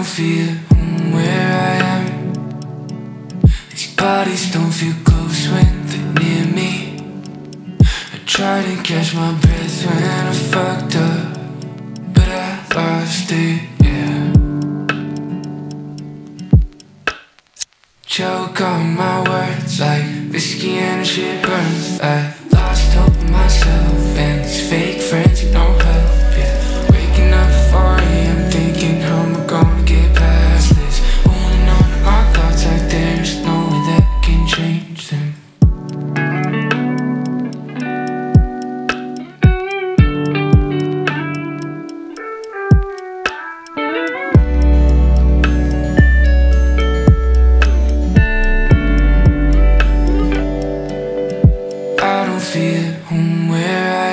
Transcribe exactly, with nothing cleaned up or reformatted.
don't feel home where I am. These bodies don't feel close when they're near me. I try to catch my breath when I fucked up, but I lost it, yeah. Choke on my words like whiskey and shit burns. I lost hope in myself and these fake friends who don't help, yeah. Waking up at four A M thinking how am I gonna get past this. Holding on to my thoughts like there's no way that I can change them. I don't feel home where I